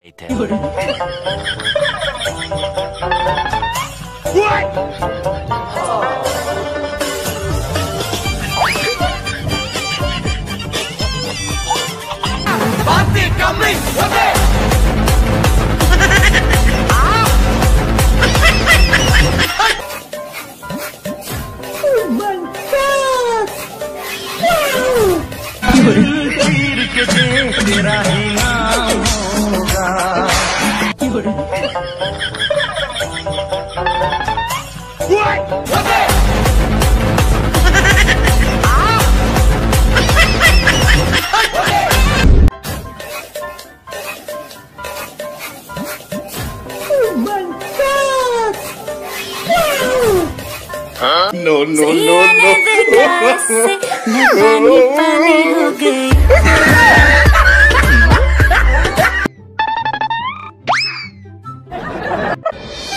बातें कम नहीं होते। तीर के देख तेरा ही नाम होगा। No, no, no, no.